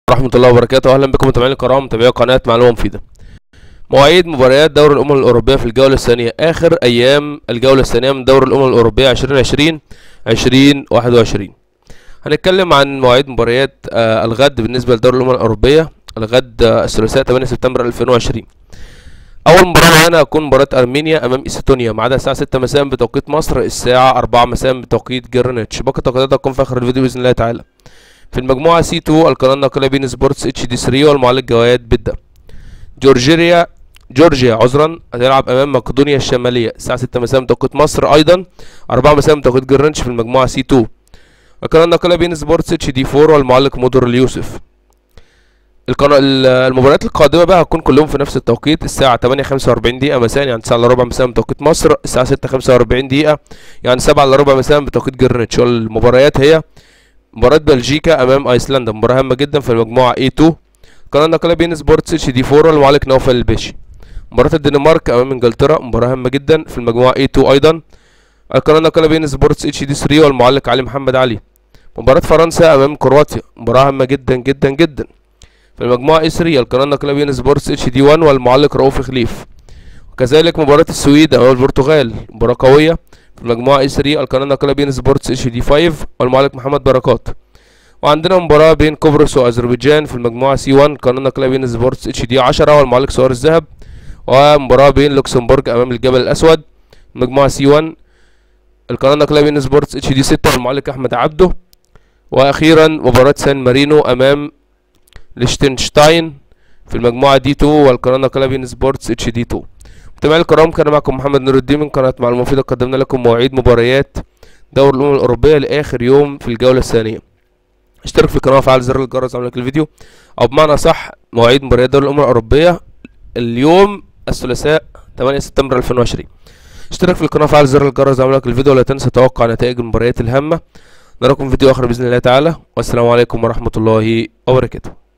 ورحمة الله وبركاته. أهلا بكم متابعينا الكرام، متابعي قناة معلومة مفيدة. مواعيد مباريات دوري الأمم الأوروبية في الجولة الثانية، آخر أيام الجولة الثانية من دوري الأمم الأوروبية 2020-2021. هنتكلم عن مواعيد مباريات الغد بالنسبة لدوري الأمم الأوروبية. الغد الثلاثاء 8 سبتمبر 2020. أول مباراة معانا هتكون مباراة أرمينيا أمام إستونيا، ميعادها الساعة 6 مساء بتوقيت مصر، الساعة 4 مساء بتوقيت جرينتش. باقي التوقيتات هتكون في آخر الفيديو بإذن الله تعالى. في المجموعة سي 2 القناة الناقلة بين سبورتس اتش دي 3 والمعلق جواد بدة. جورجيا هتلعب امام مقدونيا الشماليه الساعه 6 مساء بتوقيت مصر، ايضا 4 مساء بتوقيت جرينتش في المجموعه سي 2. القناه الناقله بين سبورتس اتش دي 4 والمعلق مودر اليوسف. المباريات القادمه بقى هتكون كلهم في نفس التوقيت، الساعه 8:45 دقيقه مساء، يعني 9 الا ربع مساء بتوقيت مصر، الساعه 6:45 دقيقه يعني 7 الا ربع مساء بتوقيت جرينتش. والمباريات هي مباراه بلجيكا امام ايسلندا، مباراه هامه جدا في المجموعه A2. القناه الناقله بين سبورتس اتش دي 4 والمعلق نوفل الباشي. مباراة الدنمارك امام انجلترا، مباراة هامة جدا في المجموعة A2 ايضا. القناة الناقلة بين سبورتس اتش دي 3 والمعلق علي محمد علي. مباراة فرنسا امام كرواتيا، مباراة هامة جدا جدا جدا في المجموعة A3. القناة الناقلة بين سبورتس اتش دي 1 والمعلق رؤوف خليف. وكذلك مباراة السويد امام البرتغال، مباراة قوية في المجموعة A3. القناة الناقلة بين سبورتس اتش دي 5 والمعلق محمد بركات. وعندنا مباراة بين قبرص واذربيجان في المجموعة C1. القناة الناقلة بين سبورتس اتش دي 10 والمعلق سوار الذهب. ومباراة بين لوكسمبورغ امام الجبل الاسود مجموعة سي 1. القناة الناقلة بين سبورتس اتش دي 6 والمعلق احمد عبده. واخيرا مباراة سان مارينو امام ليشتنشتاين في المجموعة دي 2 والقناة الناقلة بين سبورتس اتش دي 2. متابعينا الكرام، كان معكم محمد نور الدين من قناة معلومة مفيدة. قدمنا لكم مواعيد مباريات دوري الأمم الأوروبية لآخر يوم في الجولة الثانية. اشترك في القناة وفعل زر الجرس قبل الفيديو، او بمعنى صح مواعيد مباريات دوري الأمم الأوروبية اليوم الثلاثاء 8 سبتمبر 2020. اشترك في القناة وفعل زر الجرس قبل الفيديو، ولا تنسى توقع نتائج المباريات الهامة. نراكم في فيديو آخر بإذن الله تعالى، والسلام عليكم ورحمة الله وبركاته.